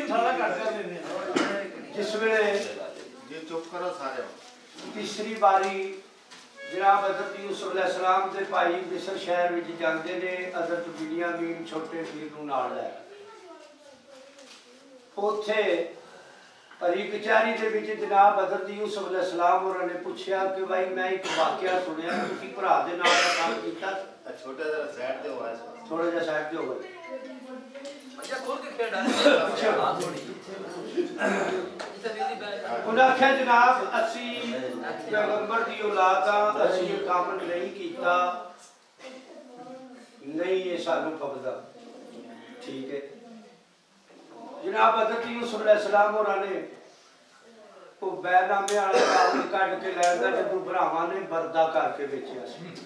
जिस वेले चुप करो सारे तीसरी बारी जनाब हज़रत यूसुफ अलैहिस्सलाम के भाई मिस्र शहर में जाते हैं हज़रत बिन्यामीन छोटे वीर नूं नाल लै उत्थे परी कचहरी के विच जनाब हज़रत यूसुफ अलैहिस्सलाम होरां ने पूछा कि भाई मैं एक वाकया सुनिया तुसीं भरा दे नाल दा काम कीता छोटा जरा साइड ते हो थोड़ा जिहा साइड ते हो अच्छा खोल के खेल डाल उन्हें आख्या जनाब असी पैगंबर की औलाद हाँ असी ये काम नहीं किया नहीं ये सानू पकड़ा ठीक है जनाब हज़रत यूसुफ अलैहिस्सलाम होरां ने वो बैरनामे वाला कागज कट के लैंदा जदों भरावां ने बरदा करके बेचिया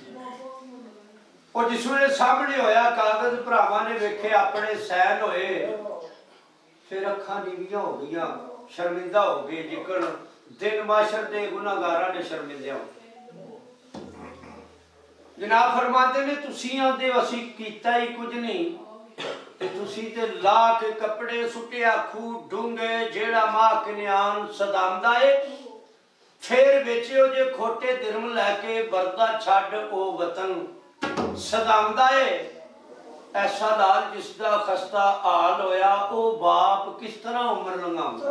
और जिस वेले सामने होया कागज भरावां ने वेखे अपने सैन होए फिर अखां नीवियां हो गईयां शर्मिंदा हो गए जिकन दिन माशर दे गुनाहगारां ने शर्मिंदे हो जनाब फरमाते ने तुसीं आंदे असी कीता ही कुछ नहीं ते तुसीं ते ला के कपड़े सुटिया खूह डूंगे जेड़ा मां कन्यान सदांदा है फिर बेचियो जे खोटे दिरम लैके बरदा छड्ड ओ वतन सदांदा है ऐसा लाल जिसका खस्ता हाल होया ओ बाप किस तरह उम्र लंघांदा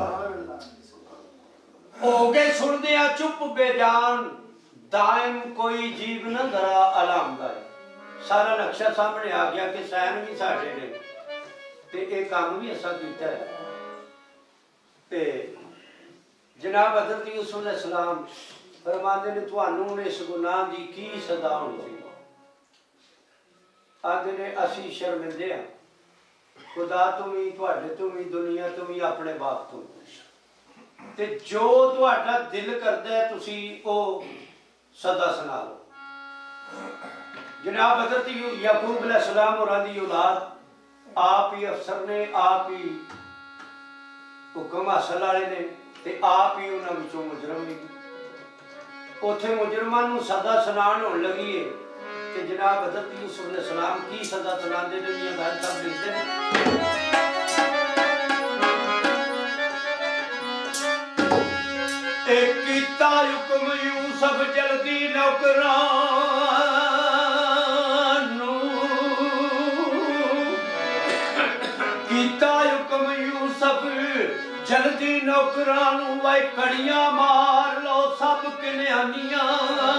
हो गए सुनदे आ चुप बेजान दायम कोई जीव न धरा अलामदा है सारा नक्शा सामने आ गया कि सैन भी साडे ने ते ये काम भी असा कीता है ते जनाब हज़रत यूसुफ अलैहिस्सलाम फरमांदे ने तुहानू इस गुनाह दी की सज़ा होनी सी आदे ने असी शर्मिंदे हां खुदा तो भी तुहाडे तो भी दुनिया तो भी अपने बाप तो ते जो तुहाडा दिल करदा है तुसी ओ सदा सुना लो जनाब हज़रत याकूब अलैहिस्सलाम होरां दी औलाद आप ही अफसर ने आप ही हुक्म हासिल वाले ने ते आप ही उन्हां विचों मुजरम भी उत्थे मुजरमां नूं सदा सुनाण होण लगी है कि जनाब हज़रत यूसुफ अलैहिस्सलाम की सदा सुनाते दुनिया दार सब लिखते हैं एक कीता हुक्म यूसुफ जल्दी नौकरां कीता हुक्म यूसुफ जल्दी नौकरां नूं वे कड़ियां मार लो सब कन्यानियां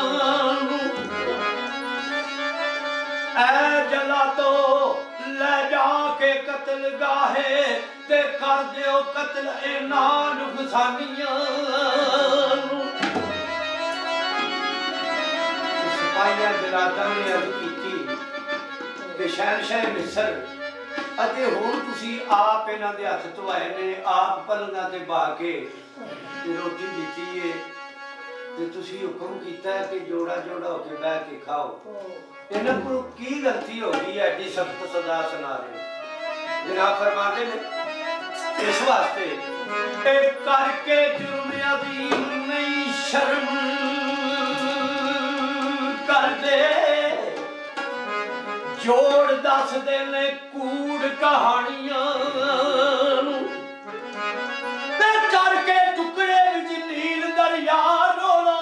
जला तो ले जाके कतल गाहे ते कर दियो कतल इन्हां नुकसानियां सिपाहियां जलादां ने अर्ज कीती कि शहनशाह मिस्र अजे हुण तुसीं आप इन्हां दे हत्थ धवाए ने आप पलंगां ते बा के रोटी दित्ती है ते तुसीं हुक्म कीता है कि जोड़ा जोड़ा होके बैठ के खाओ इन्हां को की गलती हो गई है एडी सख्त सजा सुना रहे जनाब फरमाते ने इस वास्ते करके जुर्म अज़ीम नहीं शर्म कर दे जोड़ दस दे ने कूड़ कहानियां करके टुकड़े विच नील दरिया रोलो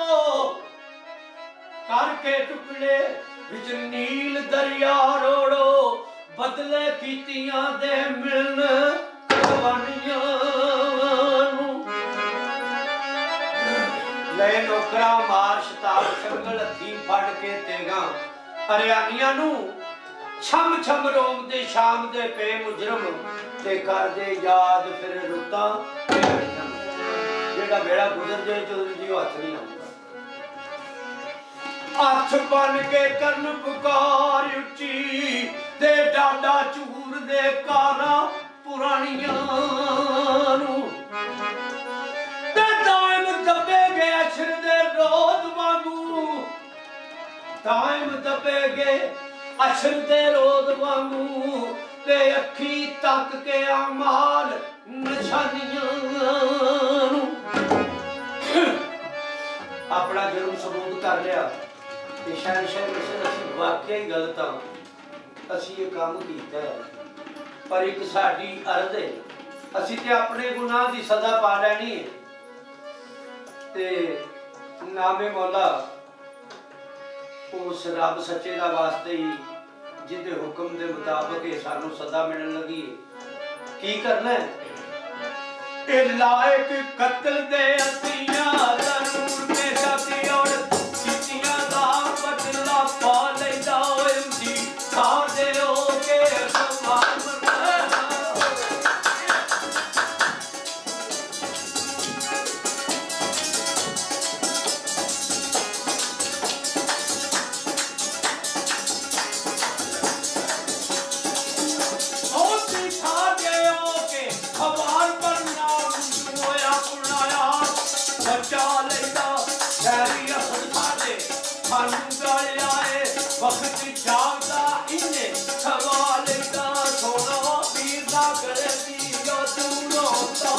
करके टुकड़े विच नील दरिया रोड़ो बदले कीतियां दे मिलन कुर्बानियां ले नौकरा मार शताब शंगल हथी फड़ के तेगा हरियाणियां नू छम छम रोम दे शाम दे पे मुजरम ते कर दे याद फिर रुता जेड़ा बेड़ा गुजर जाए चौधरी जी हथ नहीं आਉਂਦਾ हथ बन के करन पुकार उची ते डाडा चूर दे कारा पुरानियां नू ते दाइम दबे गए अशर दे रोज वांगू दाइम दबे गए अशर दे रोज वांगू ते अखी तक के अमाल निशानियां नू अपना जुर्म सबूत कर लिया शहनशाह मिस्र असीं वाकई गलत हाँ असीं ये काम कीता है पर एक साडी अर्ज है ਅਸੀਂ ਤੇ ਆਪਣੇ ਗੁਨਾਹ ਦੀ ਸਜ਼ਾ ਪਾ ਲੈਣੀ ਹੈ ਤੇ ਨਾਮੇ ਮੌਲਾ उस रब सच्चे का वास्ते ही जिदे हुक्म के मुताबिक सानू सदा मिलने लगी की करना है लायक कत्ल दे असियां जरूर में साथी और कितियां दा बदला पा लेदा ओए जी सादे हो के सवाल वक्त जागदा इन्हें सवाल दा थोड़ा पीर ना करे पीर दूर होता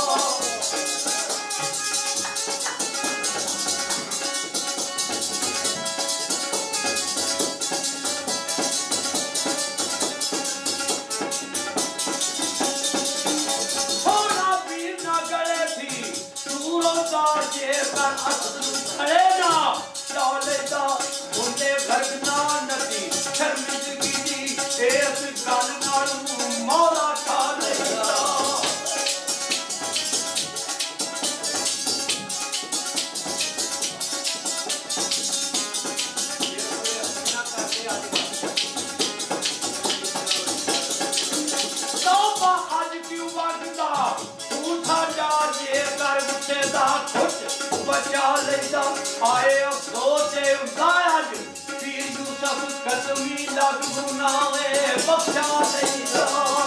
थोड़ा पीर ना करे थी दूर होता जे कर असलू खड़े ना डाले दा मुंडे भरना नदी शर्मिंदगी दी इस गल नाल मौला खा लेगा तौबा अज क्यों वगदा उठा जा जे कर गुस्से दा खुद बचा लेदा आए अफसोस है उदाज पीर यूसुफ कदमी लग गुनाहे बख्शा लेदा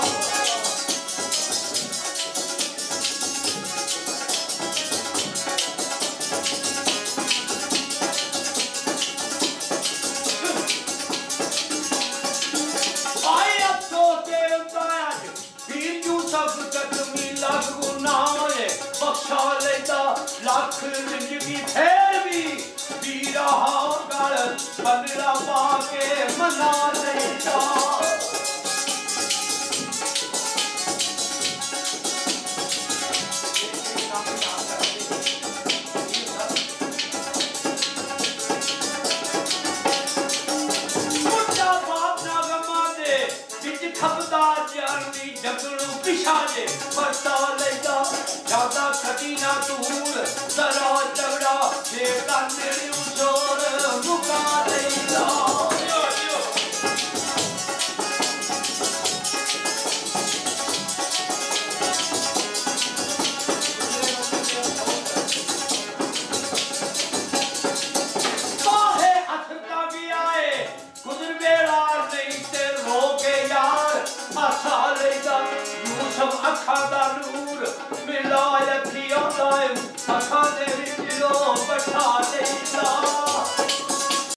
आए अफसोस है उदाज पीर यूसुफ कदमी लग गुनाहे बख्शा लेदा लाख जिंदगी फिर भी बीरा गल बदला पाके मना लेता मुझा बाप ना गमा दे बिच खपदा जानी जगड़ू पिछा दे बरता लेदा ज्यादा खटी ना दूर जरा झगड़ा जे करने जोर मुका लेदा बाहे असरता भी आए गुजर वेला नहीं ते रोके यार आसा लेदा यूसुफ अखा दा नूर मिला अखियां दा अखा